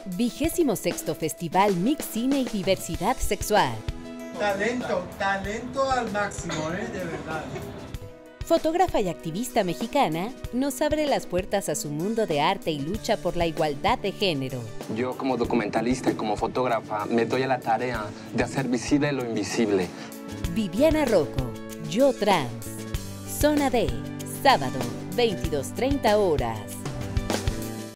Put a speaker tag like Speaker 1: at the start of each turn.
Speaker 1: 26º Festival Mix Cine y Diversidad Sexual.
Speaker 2: Talento al máximo, de verdad.
Speaker 1: Fotógrafa y activista mexicana, nos abre las puertas a su mundo de arte y lucha por la igualdad de género.
Speaker 3: Yo como documentalista y como fotógrafa me doy a la tarea de hacer visible lo invisible.
Speaker 1: Viviana Rocco, Yo Trans. Zona D, sábado, 22:30 horas.